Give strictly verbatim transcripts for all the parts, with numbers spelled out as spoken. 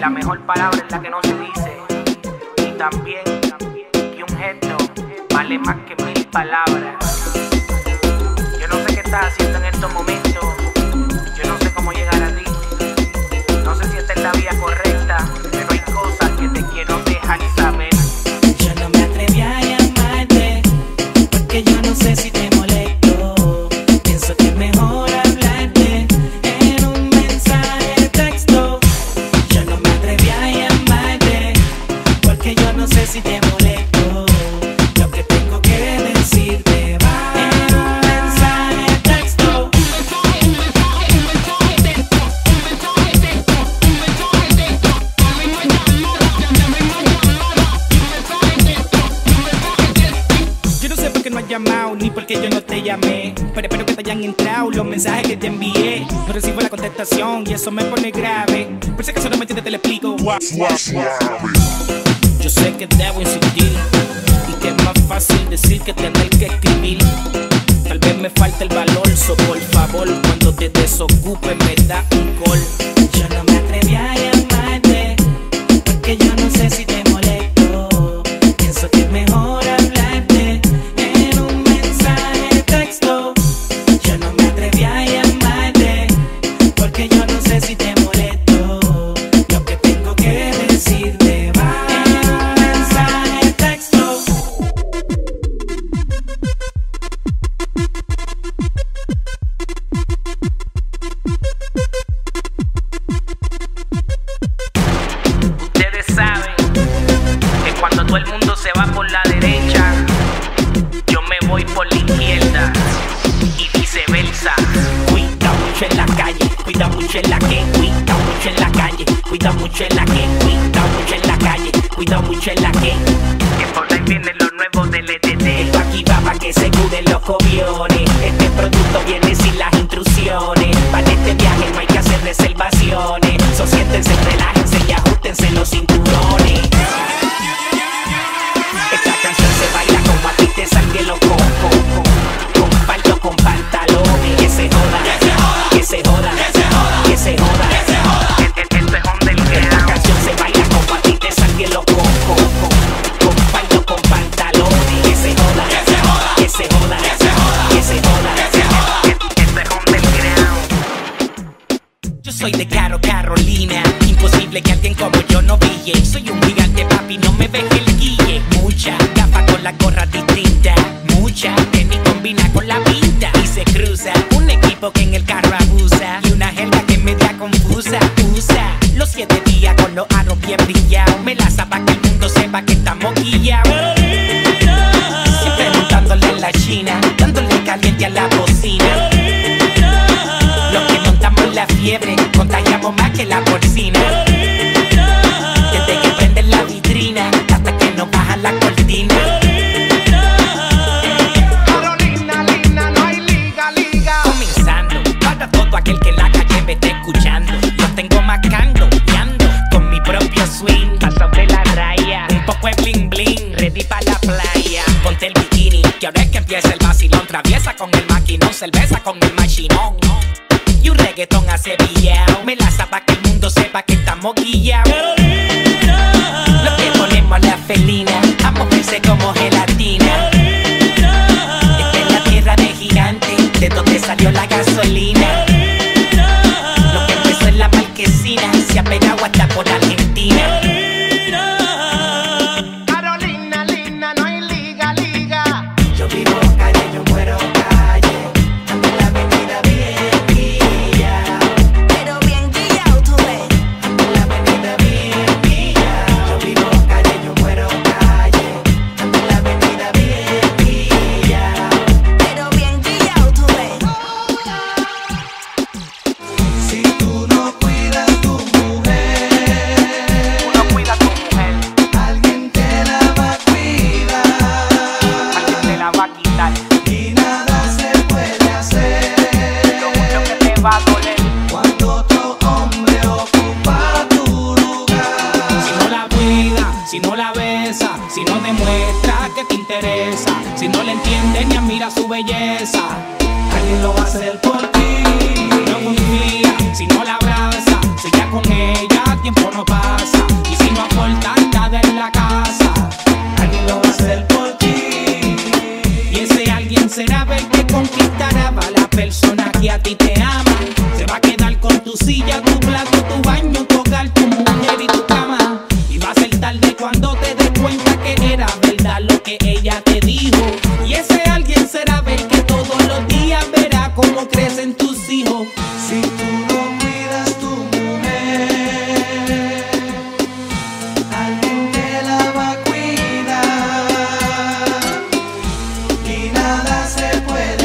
la mejor palabra es la que no se dice. Y también que un gesto vale más que mil palabras. Yo no sé qué estás haciendo en estos momentos. Yo no sé cómo llegar a ti. No sé si esta es la vía correcta, pero hay cosas que te quiero dejar saber. Yo no me atreví a llamarte porque yo no sé si te molesto. Pienso que es mejor hablarte en un mensaje de texto. Yo no me atreví a llamarte porque yo no sé si te molesto. Lo que tengo que decirte va en un mensaje de texto. Yo no sé por qué no has llamado ni por qué yo no te llamé, pero espero que te hayan entrado los mensajes que te envié. No recibo la contestación y eso me pone grave. Por si acaso no me entiendes te lo explico. Yo sé que debo insistir y que es más fácil decir que tener que escribir. Tal vez me falta el valor, so por favor cuando te desocupes me da un call. Yo no me atreví a llamarte porque yo no sé si te molesto. Pienso que es mejor hablarte en un mensaje de texto. Yo no me atreví a llamarte porque yo no sé si te molesto. Lo que tengo que decirte va en un mensaje de texto. Ustedes saben que cuando todo el mundo se va por la derecha, yo me voy por la izquierda y viceversa. Cuida mucho en la calle, cuida mucho en la que, cuida mucho en la calle, cuida mucho en la que, cuida mucho en la calle, cuida mucho en la que. Que por ahí vienen los nuevos del E T T. Esto aquí va pa' que se cuden los cobiones. Este producto viene sin las instrucciones. Para este viaje no hay que hacer reservaciones. So siéntense, relájense y ajustense los cinturones. Esta canción se baila como a ti te salga los cocos. Con palto, con pantalones. Que se joda, que se joda, que se joda. Esto es Esta underground. canción se baila como a ti te salga los cocos. Con palto, con pantalones. Que se joda, que se joda, que se joda. Esto es underground. Yo soy de Caro, Carolina. Imposible que alguien como yo no brille. Soy un gigante, papi, no me deje el guille. Mucha gafa con la gorra distinta. Mucha que ni combina con la pinta. Y se cruza un equipo que en el carro abusa. Y una jerga que es media confusa. Usa los siete días con los aros bien brillados. Me la pa' que el mundo sepa que estamos guillados. Siempre montándole en la china, dándole caliente a la bocina. Los que montamos la fiebre, contagiamos más que la porcina. Desde que prenden la vitrina hasta que nos bajan la cortina. Carolina, Lina, no hay liga, liga. Comenzando, para todo aquel que en la calle me esté escuchando. Yo tengo macando, guiando, con mi propio swing. Pasado de la raya, un poco de bling bling, ready para la playa. Ponte el bikini, que ahora es que empieza el vacilón. Traviesa con el maquinón, cerveza con el machinón. Y un reggaetón acebillao. Me la pa' que el mundo sepa que estamos guillados. Lo que ponemos a la felina, a moverse como gelatina. Esta es la tierra de gigantes, de donde salió la gasolina. Lo que empezó en la marquesina, se ha pegado hasta por Argentina. Carolina, Lina, no hay liga, liga. Yo vivo calle, yo muero calle. Ando en la avenida bien guillao. Pero bien guillao, tú ves. Ando en la avenida bien guillao. Yo vivo calle, yo muero calle. Ando en la avenida bien guillao. Pero bien guillao, tú ves. Si tú no cuidas tu mujer, Uno cuida a tu mujer, alguien te la va a cuidar. alguien te la va a quitar. Y nada se puede hacer Lo mucho que te va a doler. cuando otro hombre ocupa tu lugar. Si no la cuida, si no la besa, si no demuestra que te interesa, si no le entiende ni admira su belleza, alguien lo va a hacer por ti. No confía, si no la abraza, si ya con ella tiempo no pasa. te ama. Se va a quedar con tu silla, tu plato, tu baño, tu hogar, tu mujer y tu cama. Y va a ser tarde cuando te des cuenta que era verdad lo que ella te dijo. Y ese alguien será ver que todos los días verá cómo crecen tus hijos. Si tú no cuidas tu mujer, alguien te la va a cuidar y nada se puede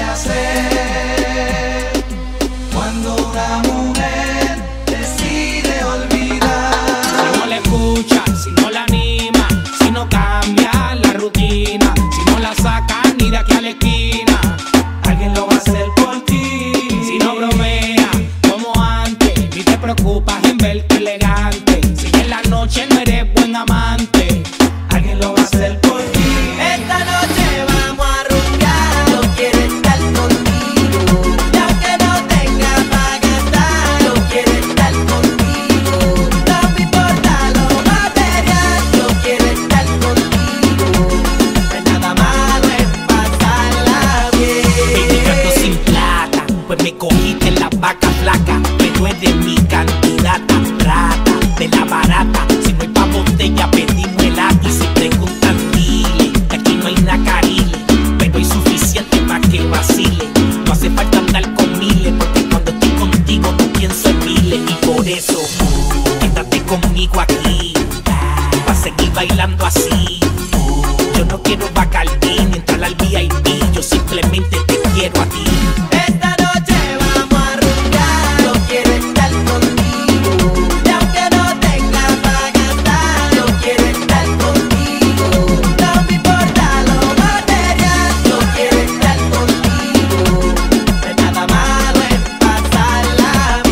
hacer cuando una mujer decide olvidar. Si no la escucha, si no la anima, si no cambia la rutina, si no la sacan ni de aquí a la esquina, alguien lo va a hacer por ti. Si no bromea como antes, ni te preocupas en verte elegante, si en la noche no eres buen amante, alguien lo va a hacer por ti. Esta noche vamos a rumbear. Yo quiero estar contigo. Y aunque no tenga para gastar, yo quiero estar contigo. No me importa lo material. Yo quiero estar contigo. No es nada malo, es pasarla bien. Baby, yo ando sin plata, pues me cogiste en la vaca flaca, pero eres mi candidata, rata de la barata. Si no hay pa' botella, pedimos el y si preguntan, dile que aquí no hay nacarile, pero hay suficiente para que vacile. No hace falta andar con miles, porque cuando estoy contigo no pienso en miles. Y por eso, quédate conmigo aquí, pa' seguir bailando así. Yo no quiero Bacardí ni entrar al V I P, yo simplemente te quiero a ti. Esta noche vamos a rumbear. Yo quiero estar contigo. Y aunque no tenga para gastar, yo quiero estar contigo. No me importa lo material. Yo quiero estar contigo. No es nada malo, es pasarla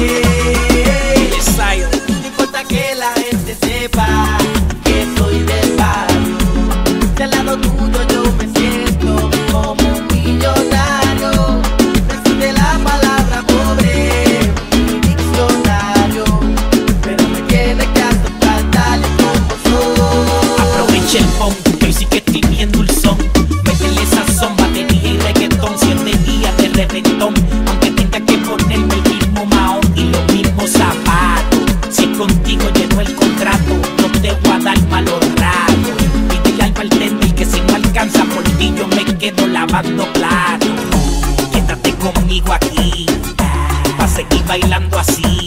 bien. El ensayo. No importa que la gente sepa que soy del barrio. Si al lado tuyo yo me siento como un millonario. No existe la palabra pobre en mi diccionario, pero me tiene que aceptar tal y como soy. Aprovecha el phone, que hoy sí que estoy bien dulzón. Métele sazón, batería y reggaetón, siete días de reventón. Aunque tenga que ponerme el mismo mahón y los mismos zapatos, si es contigo lleno el contrato, no te voy a dar malos ratos. Pídele al bartender que si no alcanza por ti yo me quedo lavando platos. Quédate conmigo aquí, pa' seguir bailando así.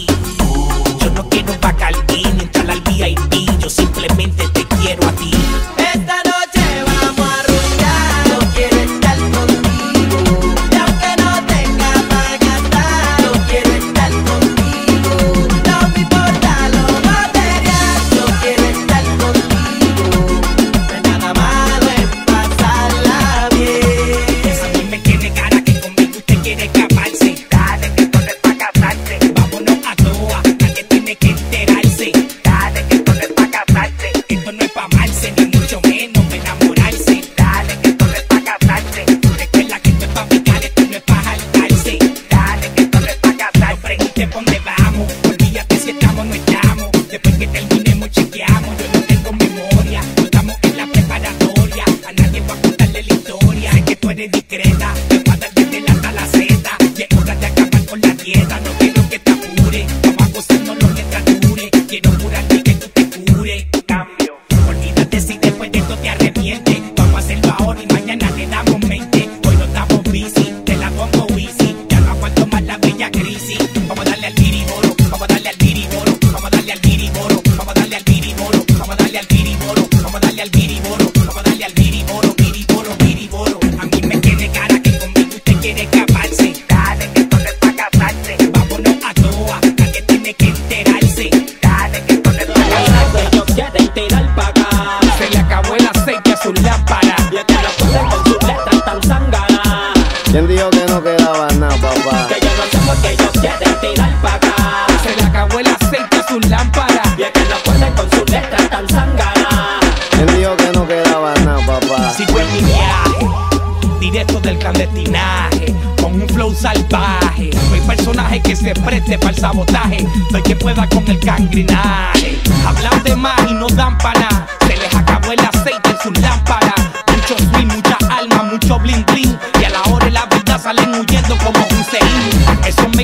Yo no quiero Bacardí ni entrar al V I P, yo simplemente te quiero a ti. Esta noche vamos a rumbear. Yo quiero estar contigo. Y aunque no tenga para gastar, yo quiero estar contigo. No me importa lo material. Yo quiero estar contigo. No es nada malo, es pasarla bien. Esa a mí me tiene cara que conmigo usted quiere escaparse. Dale que esto no es pa' casarse, vámonos a toa, nadie tiene que enterarse. Dale que esto no es pa' casarse, esto no es pa' amarse, ni mucho menos pa' enamorarse. Dale que esto no es pa' casarse, recuerda que esto es pa' picar, esto no es pa' jaltarse. Dale que esto no es pa' casarse, no preguntes por dónde vamos, olvídate si estamos o no estamos. Después que terminemos chequeamos, yo no tengo memoria, no estamos en la preparatoria, a nadie va a contarle la historia. Sé que tú eres discreta, te voy a dar desde la hasta la Z, y es hora de acabar con la dieta, no quiero que te apures, vamos a gozarnos lo que te dure, quiero curarte que tú te cures. Cambio, olvídate si después de esto te arrepientes, vamos a hacerlo ahora y mañana le damos mente. Hoy no estamos busy, te la pongo easy, ya no aguanto más la bella crisis. Vamos a darle al biriboro, vamos a darle al biriboro, vamos a darle al biriboro, vamos a darle al biriboro, vamos a darle al biriboro, vamos a darle al biriboro, vamos a darle al biriboro, biriboro, biriboro. A mí me tiene cara que conmigo usted quiere escaparse. Dale que esto no es pa' casarse, vámonos a toa, nadie tiene que enterarse. Dale que esto no es pa' casarse. Ellos quieren tirar pa' acá, se le acabó el aceite a sus lámparas, y es que la ponen con sus letras tan zánganas. ¿Quién dijo que no quedaba nada, papá? Que yo no sé por qué ellos quieren tirar pa' acá, se le acabó el aceite a sus lámparas, y es que la ponen con sus letras tan zánganas. ¿Quién dijo que no quedaba nada, papá? Sigo en mi viaje, directo del clandestinaje, con un flow salvaje. No hay personaje que se preste para el sabotaje, no hay que pueda con el gangrinaje. Hablan de más y no dan para nada, se les acabó el aceite en sus lámparas. Mucho swing, mucha alma, mucho bling bling, y a la hora de la verdad salen huyendo como un Hussein. Esos mecanismos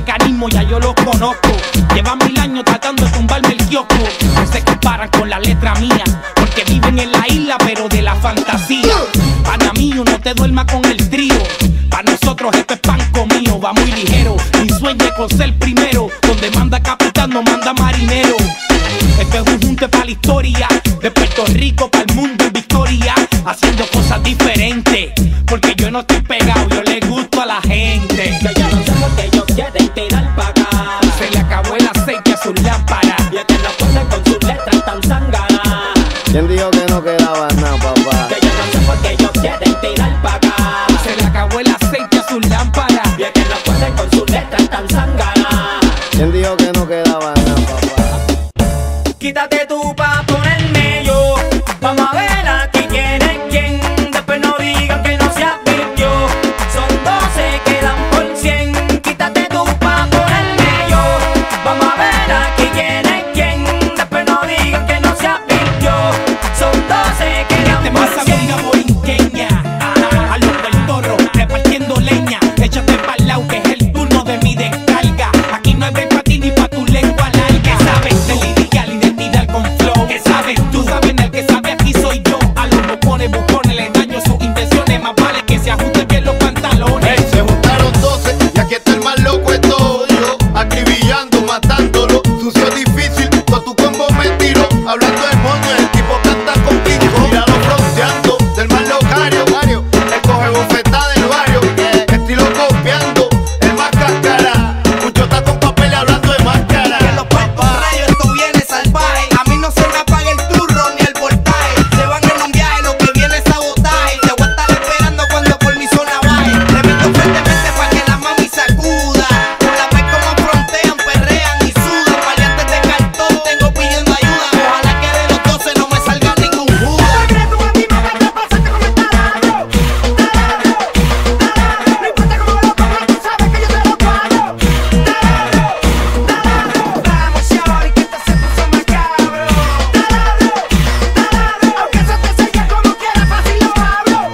como ya yo los conozco. Llevan mil años tratando de tumbarme el kiosco. No se comparan con la letra mía, porque viven en la isla pero de la fantasía. Pana mío, no te duermas con el trío. Para nosotros esto es pan comido, va muy ligero. Ni sueñe con ser primero. Donde manda capitán no manda marinero. Esto es un junte para la historia, de Puerto Rico para el mundo en victoria, haciendo cosas diferentes, porque yo no estoy pegado, yo le gusto a la gente. Que yo no sé por qué ellos quieren tirar pa' acá. Se le acabó el aceite a sus lámparas, Y es que no pueden con sus letras tan zánganas. ¿Quién dijo que no quedaba nada, papá? Que yo no sé por qué ellos quieren tirar pa' acá. se le acabó el aceite a sus lámparas. Y es que no pueden con sus letras tan zánganas. ¿Quién dijo que no quedaba nada, papá? Quítate tú pa' ponerme yo. Vamos a ver aquí quién es quién. Después no digan que no se advirtió. Son doce, quedan por cien. Quítate tú pa' ponerme yo. Vamos a ver aquí quién es quién. Después no digan que no se advirtió. Son doce, quedan Este por más cien. amiga borinqueña, a los del toro repartiendo leña. Échate pa'l lado que es el turno de mi descarga. Aquí no hay break pa' ti ni pa' tu lengua larga. ¿Sabes de lidiar y de tirar con flow? ¿Qué sabes tú? Saben el que sabe aquí soy yo. A los bocones, bucones les daño sus intenciones. Más vale que se ajusten bien los pantalones. Se juntaron doce y aquí está el más loco de todo. Yo acribillando, matándolo. Sucio difícil, con tu combo me tiro. Hablando del moño, el tipo canta contigo. Míralo fronteando, del más locario. El coge bofetada del barrio. Estilo copiando, el más cáscara. Mucho está con papel hablando de máscara. Que los cuerpos rayos, esto viene salvaje. A mí no se me apaga el turro ni el voltaje. Se van en un viaje, lo que viene es sabotaje. Te voy a estar esperando cuando por mi zona baje. Te meto fuertemente pa' que la mami sacuda. Por la vez como frontean, perrean y sudan. Variantes de cartón, tengo pidiendo ayuda. Ojalá que de los doce no me salga ningún juda. Vamos, shorty, que esto se puso macabro. Aunque eso te sello como quiera, fácil lo abro.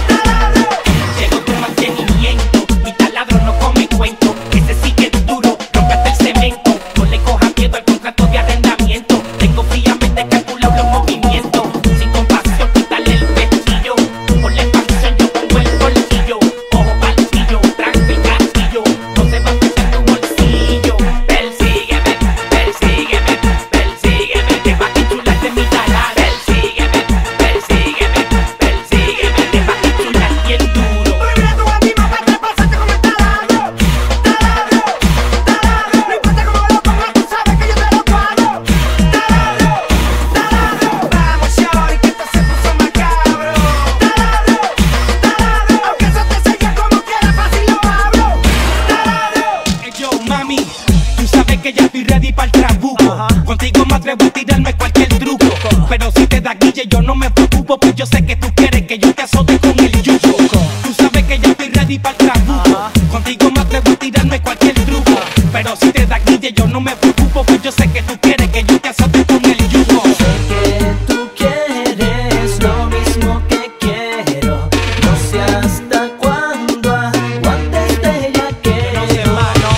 Llegó tu mantenimiento, mi taladro no come cuento. Ese sí que es duro, rompete el cemento. No le cojas miedo al contrato de arrendamiento. Tengo fríamente calculado los movimientos. Sin compasión, quítale el pestillo. Con la expansión yo pongo el bolsillo. Ojo palpillo, tranqui castillo. No se va a pesar tu bolsillo. Persígueme, persígueme, persígueme. Te va a titular de mi taladro. Persígueme, persígueme, persígueme. Te va a titular bien duro. Mira tú a ti, mamá, te pasaste como el taladro. Taladro, taladro. No importa cómo lo pongas, tú sabes que yo te lo cuadro. Taladro, taladro. Vamos, shorty, que esto se puso macabro. Taladro, taladro. Aunque eso te sello como quiera, fácil lo abro. Taladro. Hey, yo, mami, tú sabes que ya estoy ready para el trabuco. Contigo me atrevo a tirarme cualquier truco. Pero si te da guille yo no me preocupo, pues yo sé que tú quieres que yo te azote con el yugo. Tú sabes que ya estoy ready para el trabuco. Contigo me atrevo a tirarme cualquier truco. Pero si te da guille yo no me preocupo, pues yo sé que tú quieres que yo te azote con el yugo. Que tú quieres lo mismo que quiero. No sé hasta cuándo aguantes de ya que yo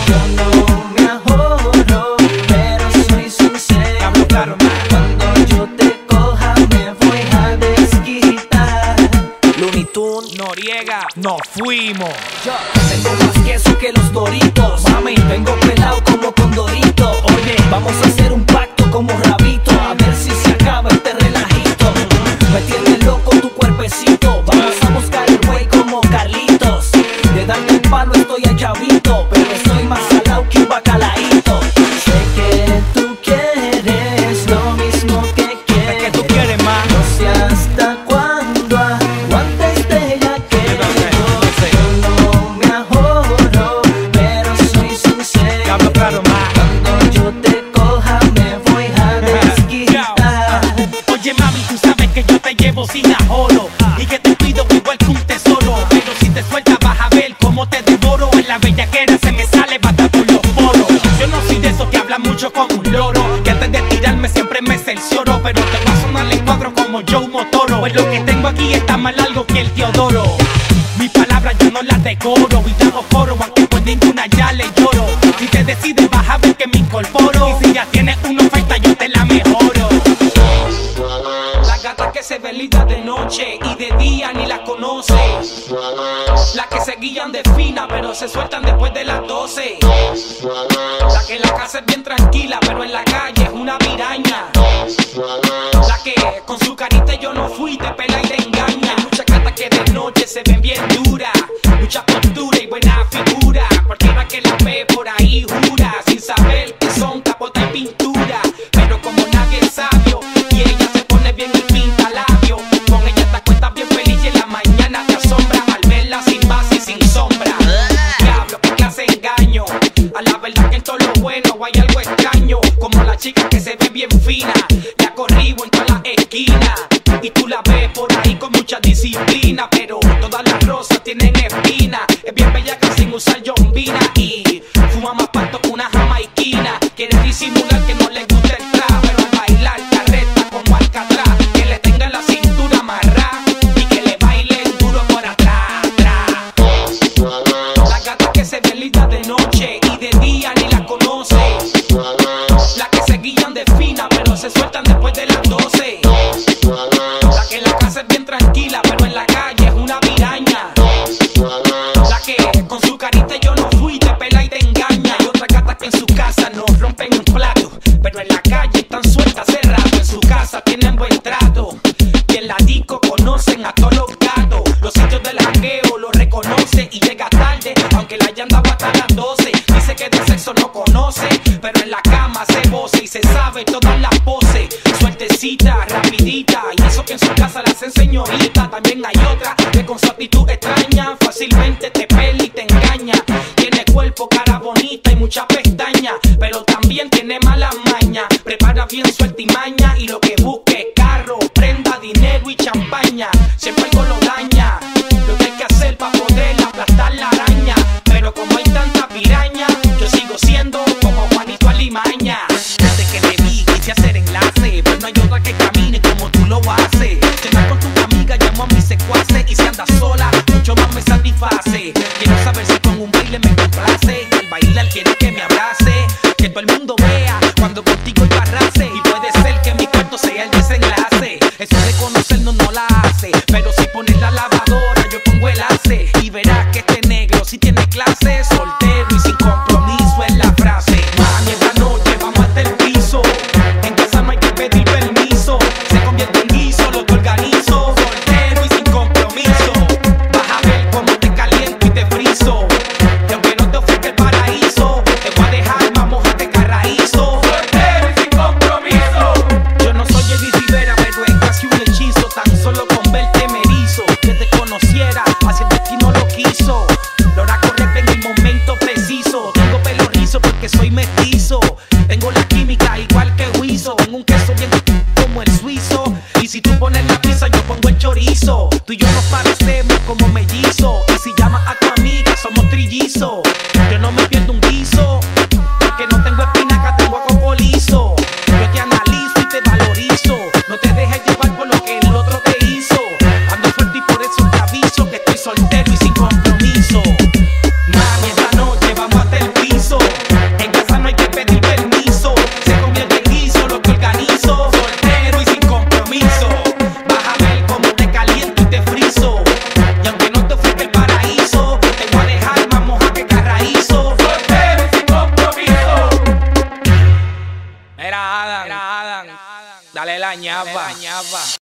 no me ahorro, pero soy sincero. Cuando yo te coja me voy a desquitar. Looney Tunes, Noriega, nos fuimos. yo tengo más queso que los Doritos. Mami, vengo pelado como Condorito. Oye, vamos a hacer un pacto como Rabito. A ver si se acaba este relajito. Me tiene loco tu cuerpecito. Vamos a buscar el güey como Carlitos. De darte el palo estoy a chavito, pero estoy más salado que un bacalaíto. Sé que tú quieres lo mismo que quiero. Es que tú quieres más. No sé hasta cuándo aguantes de ya que Yo no sé, yo no sé. no me ahorro, pero soy sincero. Hablo claro más. Cuando yo te coja me voy a desquitar. Oye mami, tú sabes que yo te llevo sin ahorro y que te cuido igual que un tesoro. Pero si te sueltas vas a ver cómo te devoro. En la bellaquera se me sale bata por los poros. Yo no soy de esos que hablan mucho como un loro, que antes de tirarme siempre me cercioro. Pero te va a sonar el cuadro como Joe Motoro. Pues lo que tengo aquí está más largo que el Teodoro. Mis palabras yo no las decoro y trago foro, aunque por ninguna ya le lloro. Si te decides vas a ver que me incorporo. Y si ya tienes una oferta yo te la mejoro. Las gatas que se ven lindas de noche y de día ni las conoces. Las que se guían de fina pero se sueltan después de las doce. La que en la casa es bien tranquila pero en la calle es una piraña. La que con su carita yo no fui, te pela y te engaña. Muchas gatas que de noche se ven bien duras, mucha postura y buena figura. Cualquiera que la ve por ahí jura, sin saber que son capota y pintura. Pero como nadie es sabio y ella se pone bien y pinta labios, con ella te acuestas bien feliz y en la mañana te asombra al verla sin base y sin sombra. Diablo, qué clase de engaño. A la verdad que en todo lo bueno hay algo extraño. Como la chica que se ve bien fina, la corribo en todas las esquinas. Y tú la ves por ahí con mucha disciplina, pero todas las rosas tienen espina. Es bien bella que sin usar yombina y fuma más pasto que una jamaiquina. Quiere disimular que no le gusta el trap, pero al bailar carreta como Alcatraz. Que le tenga la cintura amarrada y que le bailen duro por atrás, atrás. Las gatas que se ven lindas de noche y de día ni las conoces. Las que se guían de fina pero se sueltan después de las doce. La que en la casa es bien tranquila pero en la calle es una piraña. La que con su carita yo no fui, te pela y te engaña. Y otras gatas que en su casa no rompen un plato, pero en la calle están sueltas hace rato. En su casa tienen buen trato y en la disco conocen a todos los gatos. Los sitios del jangueo lo reconoce y llega tarde aunque la hayan dado hasta las doce. Dice que de sexo no conoce, pero en la cama se voce y se sabe todas las poses. Suertecita, rapidita, y eso que en su casa la hacen señorita. También hay otra que con su actitud extraña fácilmente te pela y te engaña. Tiene cuerpo, cara bonita y mucha pestaña, pero también tiene mala maña. Prepara bien su artimaña y lo que busque carro, prenda, dinero y champaña. Siempre algo lo daña, lo que hay que hacer para poder aplastar la araña. Pero como hay tanta piraña, yo sigo siendo como Juanito Alimaña. Desde que te vi quise hacer enlace, pues no hay otra que camine como tú lo haces. Cenar con tu amiga, llamo a mis secuaces, y si andas sola, mucho más me satisface. Quiero saber si con un baile me complace, y al bailar quiero que me abrace, que todo el mundo vea cuando contigo yo arrase. Y puede ser que mi cuarto sea el desenlace. Eso de conocernos no la hace, pero si pones la lavadora yo pongo el ace. Y verás que este negro si tiene clase, soltero y sin compromiso es la frase. Mami, esta noche vamos hasta el piso, en casa no hay que pedir permiso, se convierte en guiso lo que organizo. Soltero y sin compromiso, vas a ver cómo te caliento y te friso. Y aunque no te ofrezca el paraíso, te voy a dejar, vamos a te carraízo. Soltero y sin compromiso. Yo no soy Eddie Rivera, pero es casi un hechizo. Tan solo con verte me erizo, que te conociera, así el destino lo quiso. Lora correcta en el momento preciso. Tengo pelo rizo porque soy mestizo. Tengo la química igual que Huizo. Tengo un queso bien como el suizo. Y si tú pones la pizza yo pongo el chorizo. Tú y yo nos parecemos como mellizos. Y si llamas a tu amiga somos trillizos. Yo no me pierdo un guiso, porque no tengo espinaca, tengo a coco liso. Yo te analizo y te valorizo. No te dejes llevar por lo que el otro te hizo. Ando fuerte y por eso te aviso que estoy soltero y sin compromiso. Mami, esta noche vamos hasta el piso, en casa no hay que pedir permiso, se convierte en guiso lo que organizo. Soltero y sin compromiso, vas a ver cómo te caliento y te friso. Y aunque no te ofrezca el paraíso, te voy a dejar, vamos a que carraízo. Soltero y sin compromiso. Era Adam, era Adam, dale la ñapa.